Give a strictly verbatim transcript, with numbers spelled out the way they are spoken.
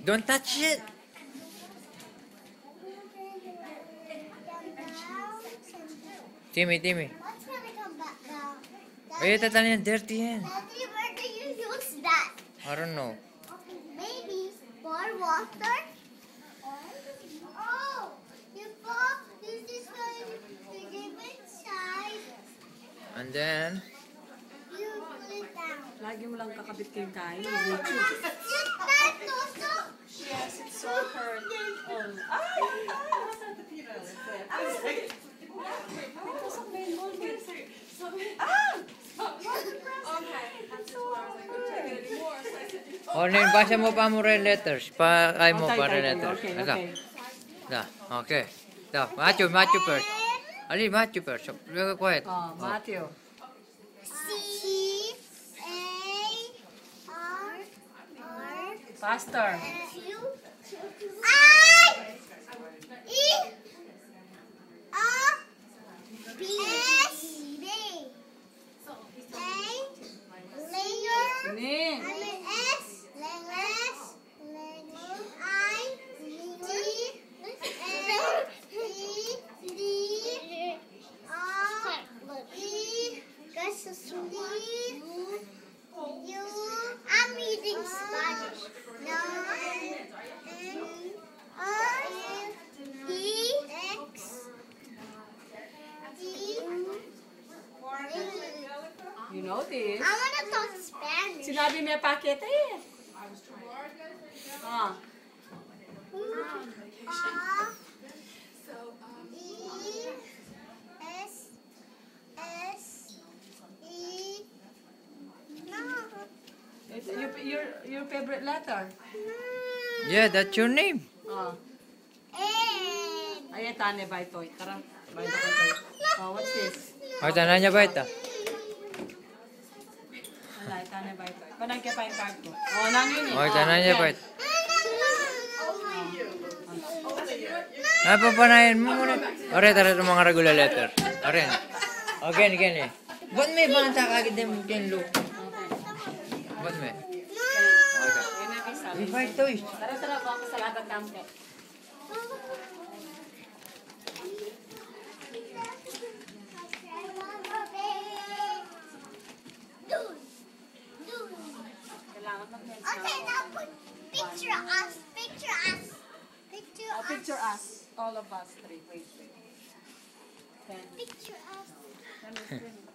Don't touch it. Timmy, Timmy. What's gonna come back down? Why you tatalin yung dirty yan? Daddy, where do you use that? I don't know. Maybe for water? Oh, you put this is going to give it size. And then, You put it down. Lagi mo lang kakabit kayong kain. You that also? Yes, it's so hurt. Oh. Ay! Ay! Ito sa main bowl. Ah! oh, Nin, basa mo pa mo red letters. Pa, ay mo Okay, pa okay, red letters. okay, Ito. okay. Da, okay. Da, Matthew, Matthew first. Ali, Matthew first. So, quiet. Oh, Matthew. C A R R Faster. Q I E R B S D A layer Ning. I mean S S I T A E D R E Guys, you I'm reading Spanish. No N R D X D You know this. I want to talk Spanish. Sinabi mo yung packet eh. Ah. R E S S E No. It's your, your, your favorite letter. Yeah, that's your name. Ah. N. Ayan, tane, bye, toy. Tara. Bye, toy. Oh, what's this? O, tanan niya ba ito? Wala, tane, bye, toy. Panang kaya pa yung card ko. Oh, nang yun eh. O, tanan niya ba ito? Oh, Ay, papanayin mo muna. Ore, tara itong mga regular letter. Ore. Again, again eh. Ba't may banta kagad din mo yung look? Ba't may? Yun ang isa. May five toys. Tara, tara po ako sa lagat kampo. Kailangan mag-mention. Okay, now put picture us. Picture us. Picture Oh, us. picture us. All of us three. Wait, wait. Ten. Picture us. Ten is three.